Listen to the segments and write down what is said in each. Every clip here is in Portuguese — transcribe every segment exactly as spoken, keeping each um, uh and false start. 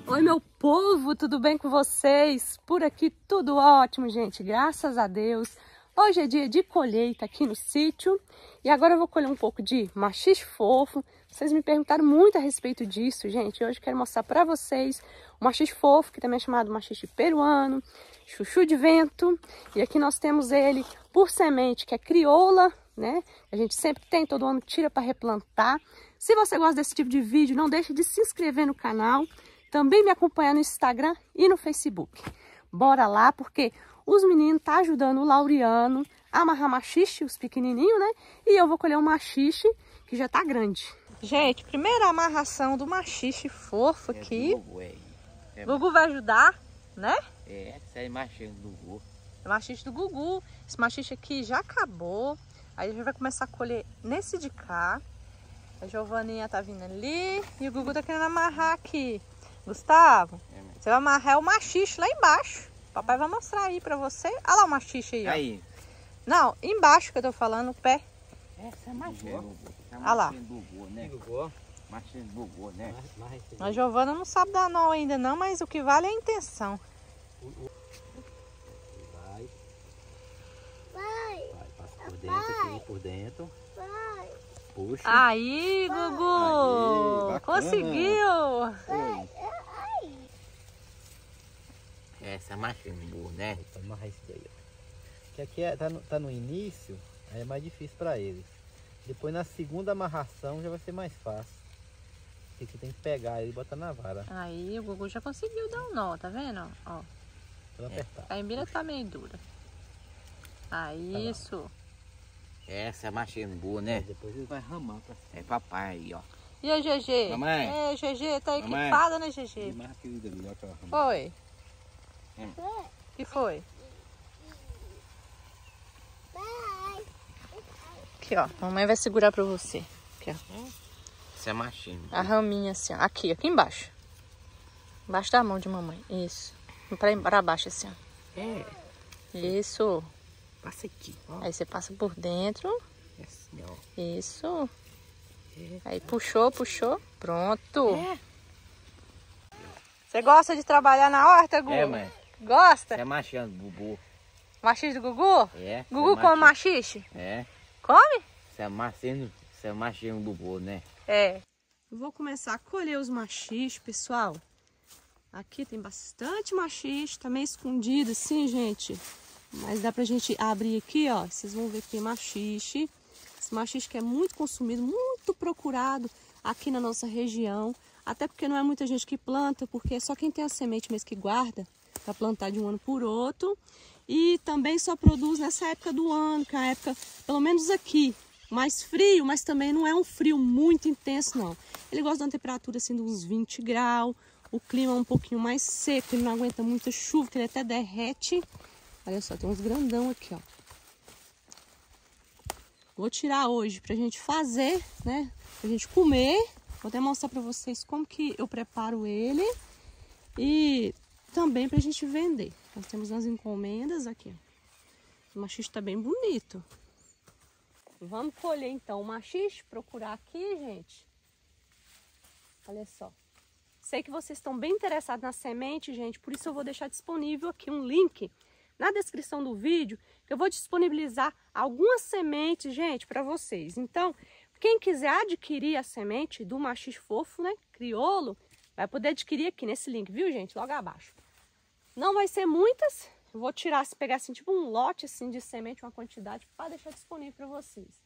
Oi, meu povo, tudo bem com vocês? Por aqui tudo ótimo, gente, graças a Deus. Hoje é dia de colheita aqui no sítio e agora eu vou colher um pouco de maxixe fofo. Vocês me perguntaram muito a respeito disso, gente. Hoje eu quero mostrar para vocês o maxixe fofo, que também é chamado maxixe peruano, chuchu de vento. E aqui nós temos ele por semente, que é crioula, né? A gente sempre tem, todo ano tira para replantar. Se você gosta desse tipo de vídeo, não deixe de se inscrever no canal. Também me acompanhar no Instagram e no Facebook. Bora lá, porque os meninos estão tá ajudando o Laureano a amarrar maxixe, os pequenininhos, né? E eu vou colher um maxixe que já tá grande. Gente, primeira amarração do maxixe fofo aqui. É do Gugu, é. É Gugu vai ajudar, né? É, esse é maxixe do Gugu. É maxixe do Gugu. Esse maxixe aqui já acabou. Aí a gente vai começar a colher nesse de cá. A Giovaninha tá vindo ali e o Gugu tá querendo amarrar aqui. Gustavo, é, você vai amarrar o maxixe lá embaixo. Papai vai mostrar aí pra você. Olha lá o maxixe aí, ó. Aí. Não, embaixo que eu tô falando, o pé. Essa é maxixe. Olha lá. Maxixe do Gugu, né? A Giovana não sabe dar nó ainda não, mas o que vale é a intenção. Vai. Vai. Vai, passa por dentro aqui, por dentro. Vai. Puxa. Aí, Gugu! Aí, conseguiu! Vai. Essa é a maxixe do Gugu, né? Vou amarrar isso daí, ó. Que aqui é, tá, no, tá no início, aí é mais difícil pra eles. Depois na segunda amarração já vai ser mais fácil. Porque aqui tem que pegar ele e botar na vara. Aí o Gugu já conseguiu dar um nó, tá vendo? Ó. Pra apertar. A embira tá meio dura. Aí, isso. Essa é a maxixe do Gugu, né? Depois ele vai ramar pra cima. É papai aí, ó. E a G G? Mamãe. É, G G, tá Mamãe. equipada, né, G G? Foi. O hum. que foi? Aqui, ó. A mamãe vai segurar pra você. Aqui, ó. Isso é maxixe. A raminha assim, ó. Aqui, aqui embaixo. Embaixo da mão de mamãe. Isso. Pra, pra baixo assim, ó. É. Isso. Passa aqui, ó. Aí você passa por dentro. É assim, ó. Isso. É. Aí puxou, puxou. Pronto. É. Você gosta de trabalhar na horta, Gugu? É, mãe. Gosta? Isso é maxixe do Gugu. Maxixe do Gugu? É. Gugu come maxixe? É. Come? Isso é maxixe, isso é maxixe do Gugu, né? É. Eu vou começar a colher os maxixe, pessoal. Aqui tem bastante maxixe, tá meio escondido assim, gente. Mas dá pra gente abrir aqui, ó. Vocês vão ver que tem maxixe. Esse maxixe que é muito consumido, muito procurado aqui na nossa região. Até porque não é muita gente que planta, porque é só quem tem a semente mesmo que guarda para plantar de um ano por outro. E também só produz nessa época do ano, que é a época, pelo menos aqui, mais frio, mas também não é um frio muito intenso, não. Ele gosta de uma temperatura assim de uns vinte graus, o clima é um pouquinho mais seco, ele não aguenta muita chuva, que ele até derrete. Olha só, tem uns grandão aqui, ó. Vou tirar hoje pra gente fazer, né, pra gente comer. Vou até mostrar pra vocês como que eu preparo ele e também pra gente vender. Nós temos as encomendas aqui, ó. O maxixe tá bem bonito. Vamos colher então o maxixe, procurar aqui, gente. Olha só. Sei que vocês estão bem interessados na semente, gente, por isso eu vou deixar disponível aqui um link na descrição do vídeo, que eu vou disponibilizar algumas sementes, gente, para vocês. Então, quem quiser adquirir a semente do maxixe fofo, né, crioulo, vai poder adquirir aqui nesse link, viu, gente? Logo abaixo. Não vai ser muitas, eu vou tirar, se pegar assim, tipo um lote assim de semente, uma quantidade, para deixar disponível para vocês.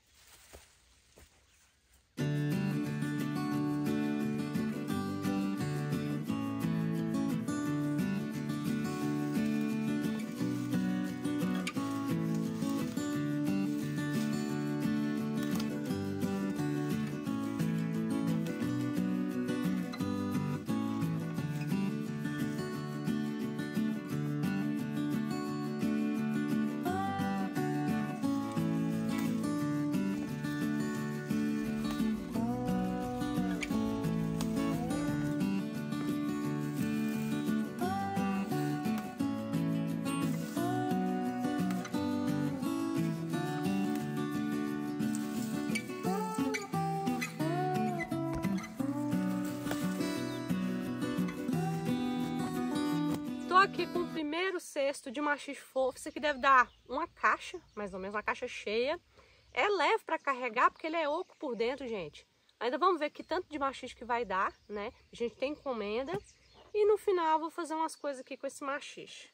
aqui com o primeiro cesto de maxixe fofo. Isso aqui deve dar uma caixa, mais ou menos, uma caixa cheia. É leve para carregar porque ele é oco por dentro, gente. Ainda vamos ver que tanto de maxixe que vai dar, né? A gente tem encomenda. E no final eu vou fazer umas coisas aqui com esse maxixe.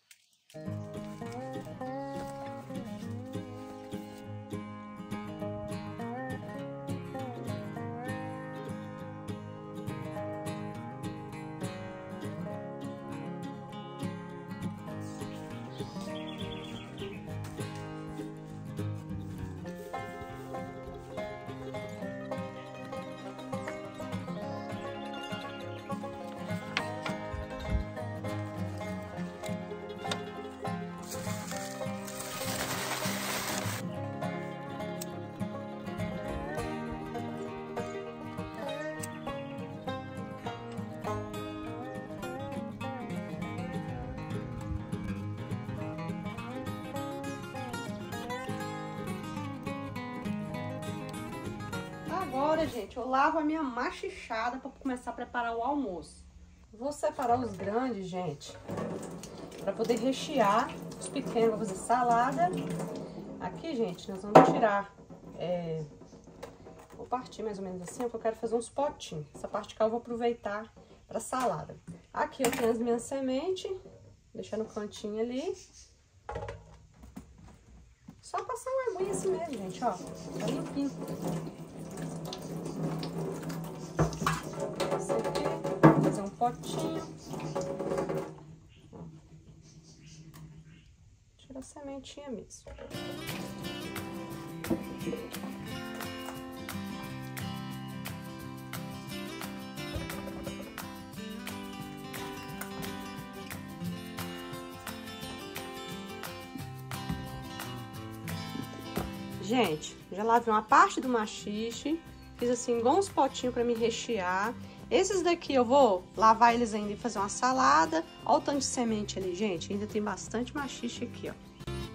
Agora, gente, eu lavo a minha machichada para começar a preparar o almoço. Vou separar os grandes, gente, para poder rechear. Os pequenos vou fazer salada. Aqui, gente, nós vamos tirar, é, vou partir mais ou menos assim, porque eu quero fazer uns potinhos. Essa parte cá eu vou aproveitar para salada. Aqui eu tenho as minhas sementes, deixar no cantinho ali. Só passar uma aguinha assim mesmo, gente, ó, tá limpinho. Esse aqui, vou fazer um potinho. Tira a sementinha mesmo. Gente, já lavei uma parte do maxixe, fiz assim igual uns potinhos para me rechear. Esses daqui eu vou lavar eles ainda e fazer uma salada. Olha o tanto de semente ali, gente, ainda tem bastante maxixe aqui, ó.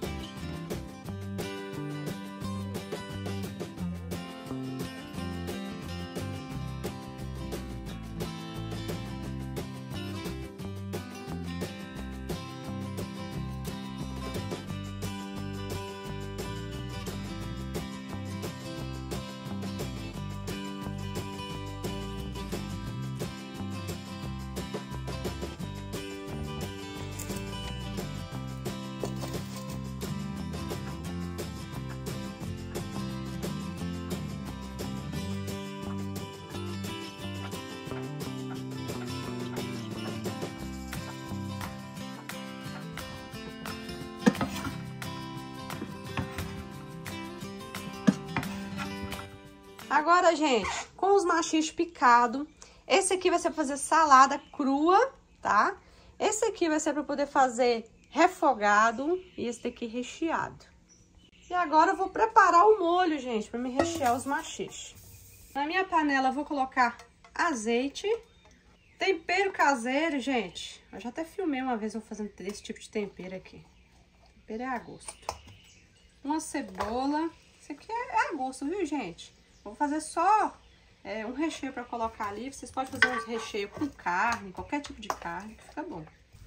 Agora, gente, com os maxixe picado, esse aqui vai ser para fazer salada crua, tá? Esse aqui vai ser para poder fazer refogado e esse daqui recheado. E agora eu vou preparar o molho, gente, para me rechear os maxixe. Na minha panela eu vou colocar azeite, tempero caseiro, gente. Eu já até filmei uma vez eu fazendo esse tipo de tempero aqui. Tempero é a gosto. Uma cebola. Isso aqui é a gosto, viu, gente? Vou fazer só é, um recheio para colocar ali. Vocês podem fazer uns recheios com carne, qualquer tipo de carne, que fica bom.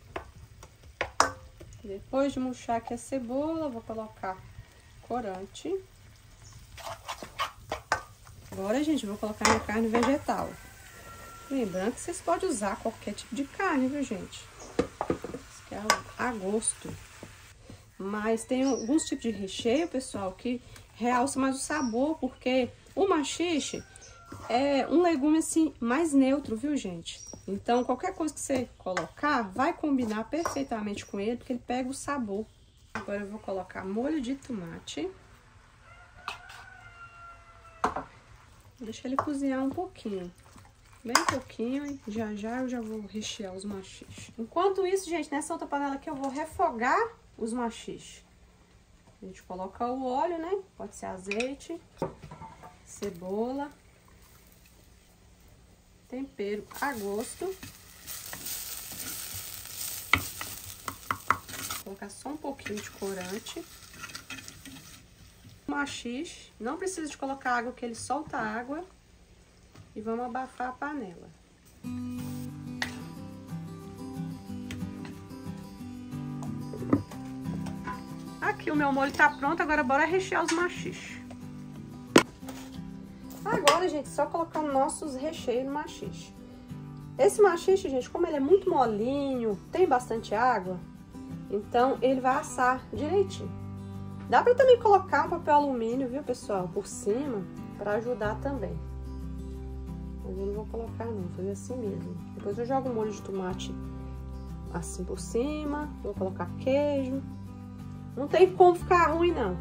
Depois de murchar aqui a cebola, vou colocar corante. Agora, gente, vou colocar minha carne vegetal. Lembrando que vocês podem usar qualquer tipo de carne, viu, gente? Isso aqui é a gosto. Mas tem alguns tipos de recheio, pessoal, que realça mais o sabor, porque o maxixe é um legume, assim, mais neutro, viu, gente? Então, qualquer coisa que você colocar, vai combinar perfeitamente com ele, porque ele pega o sabor. Agora, eu vou colocar molho de tomate. Deixa ele cozinhar um pouquinho. Bem pouquinho, e já já eu já vou rechear os maxixe. Enquanto isso, gente, nessa outra panela aqui, eu vou refogar os maxixe. A gente coloca o óleo, né? Pode ser azeite, cebola, tempero a gosto. Vou colocar só um pouquinho de corante. Maxixe, não precisa de colocar água, que ele solta água. E vamos abafar a panela. aqui o meu molho tá pronto, agora bora rechear os maxixe. Agora, gente, só colocar nossos recheios no maxixe. Esse maxixe, gente, como ele é muito molinho, tem bastante água, então ele vai assar direitinho. Dá pra também colocar um papel alumínio, viu, pessoal, por cima, pra ajudar também. Mas eu não vou colocar não, vou fazer assim mesmo. Depois eu jogo um molho de tomate assim por cima, vou colocar queijo. Não tem como ficar ruim, não.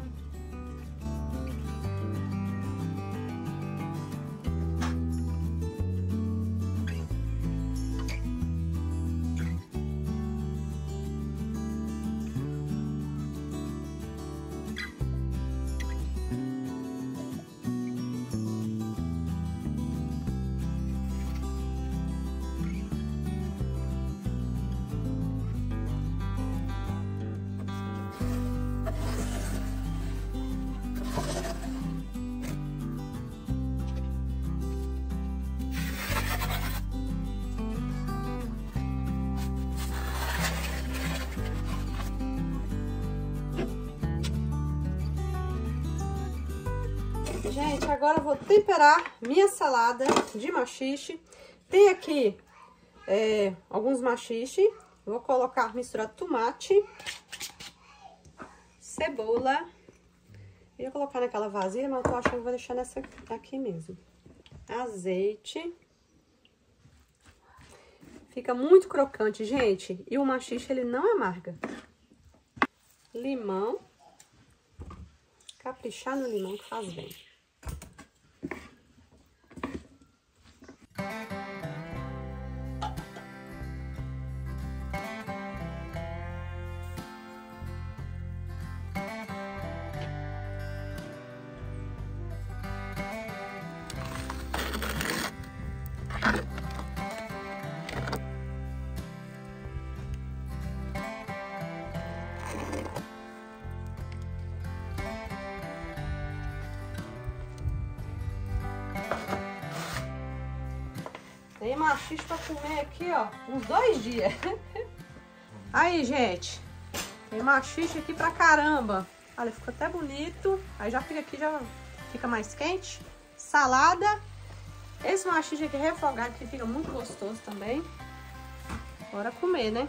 Gente, agora eu vou temperar minha salada de maxixe. Tem aqui é, alguns maxixe. Vou colocar, misturar tomate, cebola. Eu ia colocar naquela vasilha, mas eu tô achando que vou deixar nessa aqui mesmo. Azeite. Fica muito crocante, gente. E o maxixe, ele não amarga. Limão. Caprichar no limão que faz bem. Tem maxixe pra comer aqui, ó, uns dois dias. Aí, gente, tem maxixe aqui pra caramba. Olha, ficou até bonito. Aí já fica aqui, já fica mais quente. Salada. Esse maxixe aqui refogado, que fica muito gostoso também. Bora comer, né?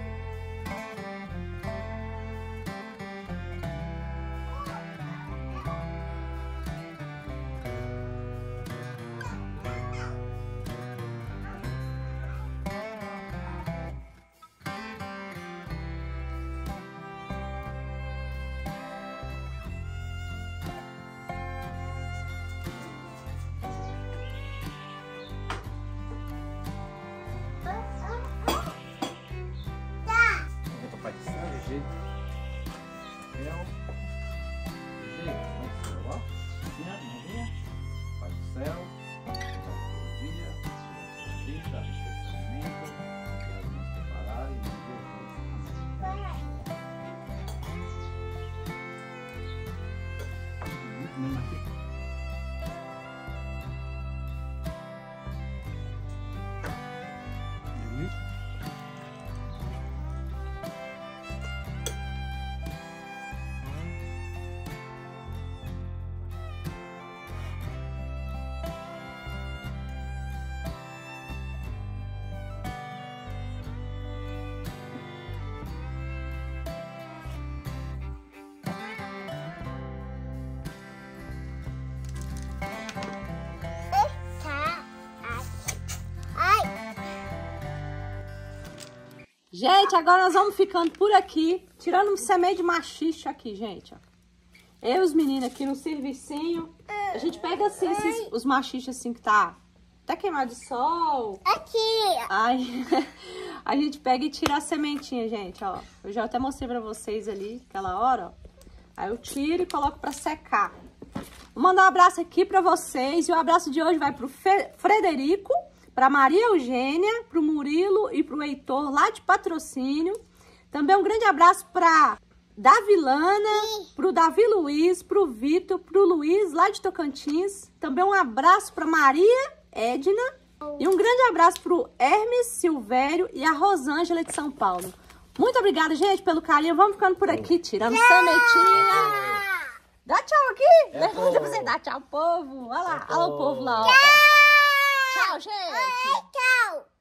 Gente, agora nós vamos ficando por aqui, tirando um semente de maxixe aqui, gente, ó. Eu e os meninos aqui no servicinho. A gente pega assim, esses, os maxixe assim que tá até queimado de sol. Aqui. Aí, a gente pega e tira a sementinha, gente, ó. Eu já até mostrei pra vocês ali, aquela hora, ó. Aí eu tiro e coloco pra secar. Vou mandar um abraço aqui pra vocês. E o abraço de hoje vai pro Fe Frederico, pra Maria Eugênia, pro Murilo e pro Heitor, lá de Patrocínio. Também um grande abraço pra Davilana, pro Davi Luiz, pro Vitor, pro Luiz, lá de Tocantins. Também um abraço pra Maria Edna. E um grande abraço pro Hermes Silvério e a Rosângela de São Paulo. Muito obrigada, gente, pelo carinho. Vamos ficando por aqui, tirando sementinha. Dá tchau aqui. É, Levanta pra você dar tchau, povo. Olha lá, É, olha o povo lá, ó. Tchau, gente. Tchau.